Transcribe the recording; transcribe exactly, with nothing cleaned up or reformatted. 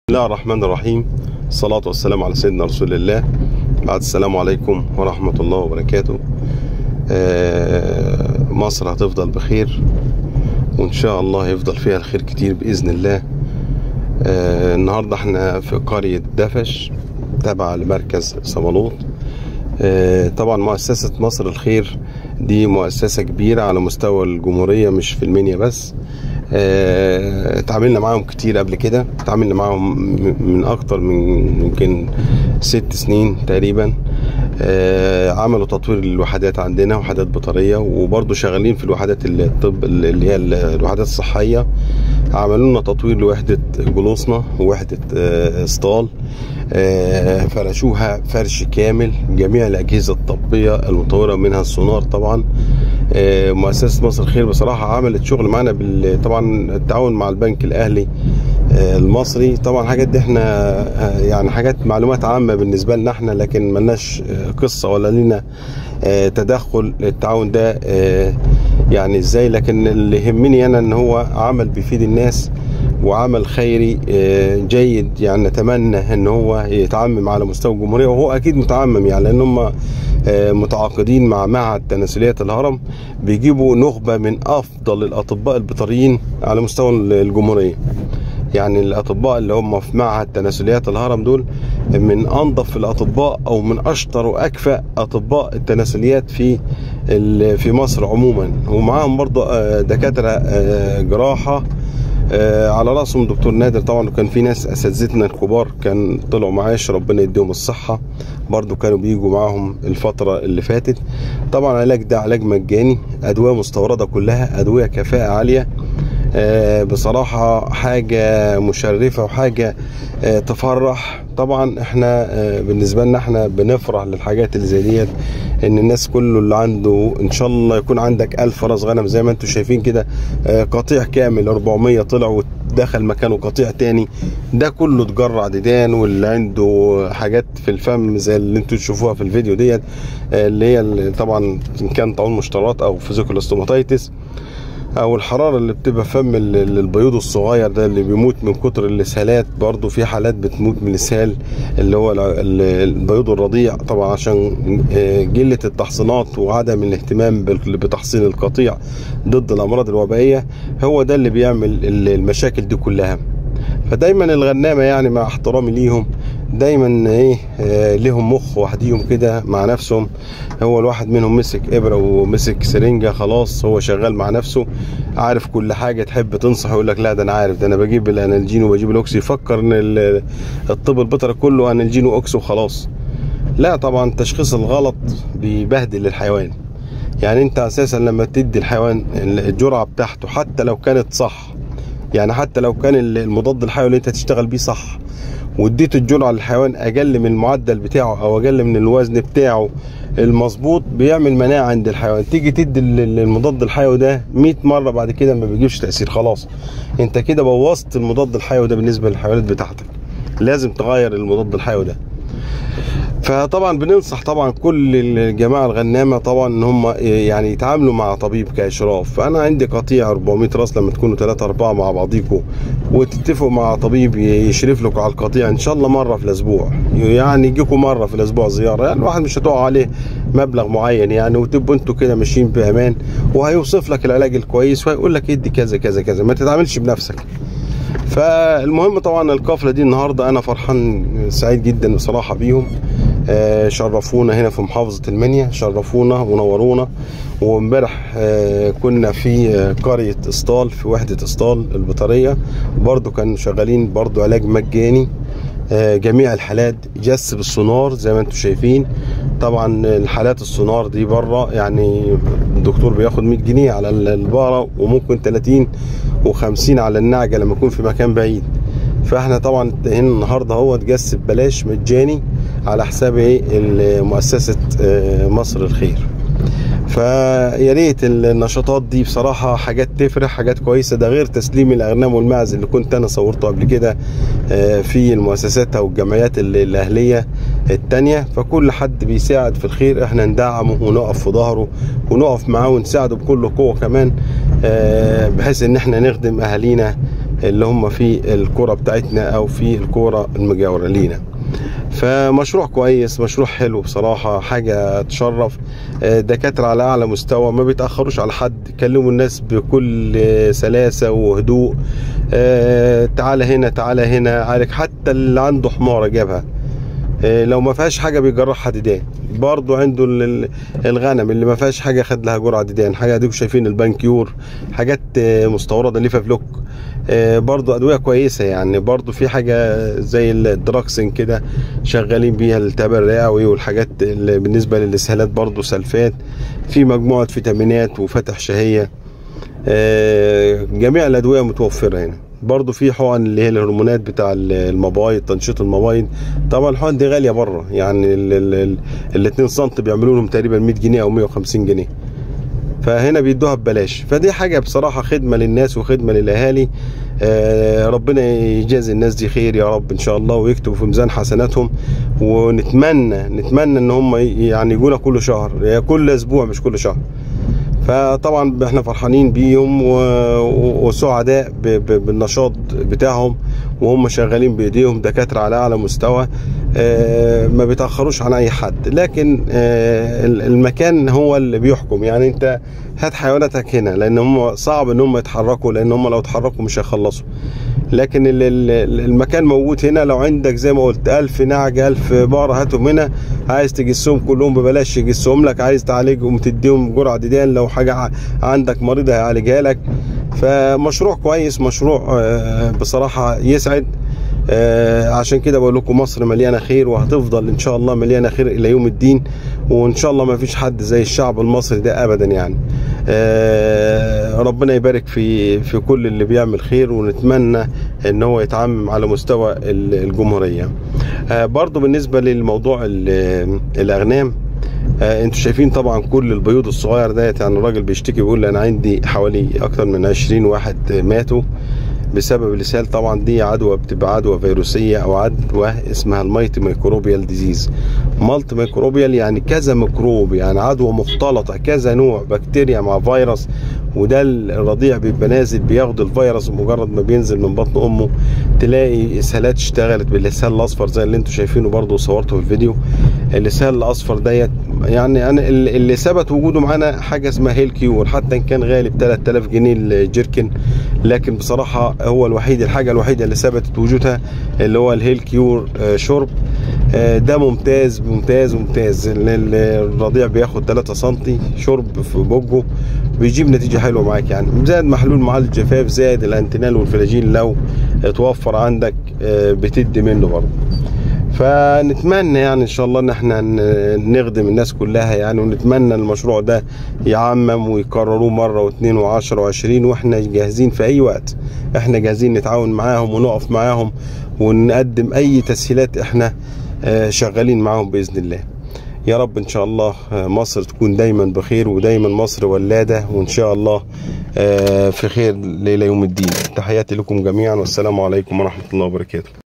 بسم الله الرحمن الرحيم. الصلاة والسلام على سيدنا رسول الله. بعد السلام عليكم ورحمة الله وبركاته. مصر هتفضل بخير وإن شاء الله هيفضل فيها الخير كتير بإذن الله. النهاردة احنا في قرية دفش تابعة لمركز صمالوط. طبعا مؤسسة مصر الخير دي مؤسسة كبيرة على مستوى الجمهورية، مش في المنيا بس. اتعاملنا معاهم كتير قبل كده، اتعاملنا معاهم من اكتر من يمكن ست سنين تقريبا. عملوا تطوير الوحدات عندنا، وحدات بطارية، وبرضه شغالين في الوحدات الطب اللي هي الوحدات الصحية. عملوا لنا تطوير لوحدة جلوسنا ووحدة اسطال، فرشوها فرش كامل، جميع الأجهزة الطبية المطورة منها السونار. طبعا مؤسسة مصر الخير بصراحة عملت شغل معنا طبعا التعاون مع البنك الأهلي المصري. طبعا الحاجات دي احنا يعني حاجات معلومات عامة بالنسبة لنا احنا، لكن ملناش قصة ولا لنا تدخل التعاون ده يعني ازاي. لكن اللي يهمني انا ان هو عمل بيفيد الناس وعمل خيري جيد، يعني نتمنى ان هو يتعمم على مستوى الجمهورية، وهو اكيد متعمم يعني، لان هم متعاقدين مع معهد تناسليات الهرم، بيجيبوا نخبة من افضل الاطباء البيطريين على مستوى الجمهورية. يعني الاطباء اللي هم في معهد تناسليات الهرم دول من انظف الاطباء او من اشطر واكفأ اطباء التناسليات في في مصر عموما. ومعاهم برضو دكاترة جراحة على راسهم دكتور نادر طبعا، وكان في ناس اساتذتنا الكبار كان طلعوا معاش، ربنا يديهم الصحة، برضو كانوا بيجوا معاهم الفترة اللي فاتت. طبعا العلاج ده علاج مجاني، ادوية مستوردة كلها، ادوية كفاءة عالية. بصراحة حاجة مشرفة وحاجة تفرح. طبعا احنا بالنسبة لنا احنا بنفرح للحاجات اللي زي ديت، ان الناس كله اللي عنده ان شاء الله يكون عندك الف راس غنم زي ما انتم شايفين كده، قطيع كامل أربعمية طلع ودخل مكانه قطيع تاني، ده كله تجرع ديدان. واللي عنده حاجات في الفم زي اللي انتم تشوفوها في الفيديو ديت، اللي هي طبعا ان كان طاعون مشترات او فيزيكولاستوماتيتس، او الحراره اللي بتبقى فم البيوض الصغير ده اللي بيموت من كتر الاسهالات. برضو في حالات بتموت من الاسهال اللي هو البيوض الرضيع، طبعا عشان قله التحصينات وعدم الاهتمام بتحصين القطيع ضد الامراض الوبائيه، هو ده اللي بيعمل المشاكل دي كلها. فدايما الغنامه يعني مع احترامي ليهم دايما ايه آه لهم مخ وحديهم كده مع نفسهم. هو الواحد منهم مسك ابره ومسك سرنجه، خلاص هو شغال مع نفسه، عارف كل حاجه. تحب تنصح يقول لك لا ده انا عارف، ده انا بجيب الانالجين وبجيب الاوكسي، يفكر ان الطب البيطري كله انالجين واوكسي وخلاص. لا طبعا التشخيص الغلط بيبهدل الحيوان. يعني انت اساسا لما تدي الحيوان الجرعه بتاعته حتى لو كانت صح، يعني حتى لو كان المضاد الحيوي اللي انت تشتغل بيه صح، واديت الجرعه للحيوان اقل من المعدل بتاعه او اقل من الوزن بتاعه المظبوط، بيعمل مناعه عند الحيوان. تيجي تدي المضاد الحيوي ده مية مره بعد كده ما بيجيبش تاثير، خلاص انت كده بوظت المضاد الحيوي ده بالنسبه للحيوانات بتاعتك. لازم تغير المضاد الحيوي ده. فطبعا بننصح طبعا كل الجماعه الغنامه طبعا ان هم يعني يتعاملوا مع طبيب كاشراف. فانا عندي قطيع أربعمية راس، لما تكونوا ثلاثة أربعة مع بعضيكوا وتتفقوا مع طبيب يشرف لكم على القطيع ان شاء الله مره في الاسبوع، يعني يجيكم مره في الاسبوع زياره، يعني الواحد مش هتقع عليه مبلغ معين يعني، وتبقوا انتوا كده ماشيين بامان، وهيوصف لك العلاج الكويس وهيقول لك ادي كذا كذا كذا، ما تتعاملش بنفسك. فالمهم طبعا القافله دي النهارده انا فرحان سعيد جدا بصراحه بيهم. شرفونا هنا في محافظة المنيا، شرفونا ونورونا. وامبارح كنا في قرية اسطال، في وحدة اسطال البيطرية، برضو كانوا شغالين برضو علاج مجاني. جميع الحالات جس بالسونار زي ما انتم شايفين. طبعا الحالات السونار دي بره يعني الدكتور بياخد مية جنيه على البقرة، وممكن تلاتين وخمسين على النعجة لما يكون في مكان بعيد. فاحنا طبعا هنا النهارده هو اتجس ببلاش مجاني على حساب ايه مؤسسة مصر الخير. فيا ريت النشاطات دي بصراحه حاجات تفرح، حاجات كويسه. ده غير تسليم الاغنام والماعز اللي كنت انا صورته قبل كده في المؤسسات او الجمعيات الاهليه التانية. فكل حد بيساعد في الخير احنا ندعمه ونقف في ظهره ونقف معاه ونساعده بكل قوه كمان، بحيث ان احنا نخدم اهالينا اللي هم في الكرة بتاعتنا او في الكرة المجاورة لينا. فمشروع كويس، مشروع حلو بصراحة، حاجة تشرف. دكاترة على أعلى مستوى، ما بيتأخروش على حد، يكلموا الناس بكل سلاسة وهدوء. تعالى هنا تعالى هنا عالج، حتى اللي عنده حمارة جابها لو ما فيهاش حاجة بيجرحها ديدان. برضو عنده الغنم اللي ما فيهاش حاجة خد لها جرعة ديدان. حاجة ديكم شايفين البانكيور، حاجات مستوردة ليفا فلوك، برضو أدوية كويسة يعني. برضو في حاجة زي الدراكسين كده شغالين بيها الالتهاب الرئوي والحاجات اللي بالنسبة للإسهالات، برضو سلفات، في مجموعة فيتامينات وفتح شهية. جميع الأدوية متوفرة هنا. برضو في حقن اللي هي الهرمونات بتاع المبايض، تنشيط المبايض. طبعا الحقن دي غالية بره يعني، ال اتنين سم بيعملوا لهم تقريبا مية جنيه أو مية وخمسين جنيه، فهنا بيدوها ببلاش. فدي حاجة بصراحة خدمة للناس وخدمة للأهالي. آه ربنا يجازي الناس دي خير يا رب إن شاء الله، ويكتبوا في ميزان حسناتهم. ونتمنى نتمنى إن هم يعني يجونا كل شهر، كل أسبوع مش كل شهر. فطبعا احنا فرحانين بيهم وسعداء بالنشاط بتاعهم، وهم شغالين بايديهم، دكاتره على اعلى مستوى، ما بيتاخروش عن اي حد. لكن المكان هو اللي بيحكم يعني. انت هات حيواناتك هنا، لان هم صعب ان هم يتحركوا، لان هم لو اتحركوا مش هيخلصوا. لكن المكان موجود هنا. لو عندك زي ما قلت ألف نعجة ألف بقرة هاتهم هنا، عايز تجسهم كلهم ببلاش يجسهم لك، عايز تعالجهم تديهم جرعة ديدان، لو حاجة عندك مريضة هيعالجها لك. فمشروع كويس، مشروع بصراحة يسعد. عشان كده بقول لكم مصر مليانة خير، وهتفضل ان شاء الله مليانة خير الى يوم الدين. وان شاء الله ما فيش حد زي الشعب المصري ده ابدا يعني. ربنا يبارك في في كل اللي بيعمل خير، ونتمنى ان هو يتعمم على مستوى الجمهورية. برضو بالنسبة للموضوع الاغنام، انتوا شايفين طبعا كل البيوض الصغير ديت. يعني الراجل بيشتكي بيقول انا عندي حوالي اكتر من عشرين واحد ماتوا بسبب الاسهال. طبعا دي عدوى، بتبقى عدوى فيروسيه او عدوى اسمها المالتي ميكروبيال ديزيز. مالتي ميكروبيال يعني كذا ميكروب، يعني عدوى مختلطه، كذا نوع بكتيريا مع فيروس. وده الرضيع بيبقى نازل بياخد الفيروس، ومجرد ما بينزل من بطن امه تلاقي اسهالات اشتغلت بالاسهال الاصفر زي اللي انتوا شايفينه، برضه صورته في الفيديو. الاسهال الاصفر ديت يعني انا اللي ثبت وجوده معانا حاجه اسمها هيل كيور، حتى ان كان غالي ب تلات آلاف جنيه الجيركن، لكن بصراحه هو الوحيد، الحاجه الوحيده اللي ثبتت وجودها اللي هو الهيل كيور شرب. ده ممتاز ممتاز ممتاز. الرضيع بياخد تلاتة سم شرب في بوجه، بيجيب نتيجه حلوه معاك يعني. زائد محلول معالج الجفاف، زائد الانتينال والفلاجيل لو اتوفر عندك بتدي منه برضه. فنتمنى يعني ان شاء الله ان احنا نخدم الناس كلها يعني، ونتمنى المشروع ده يعمم ويكرروه مره واثنين وعشرة وعشرين، واحنا جاهزين في اي وقت. احنا جاهزين نتعاون معاهم ونقف معاهم ونقدم اي تسهيلات، احنا شغالين معاهم باذن الله. يا رب ان شاء الله مصر تكون دايما بخير، ودايما مصر ولاده، وان شاء الله في خير ليله يوم الدين. تحياتي لكم جميعا، والسلام عليكم ورحمه الله وبركاته.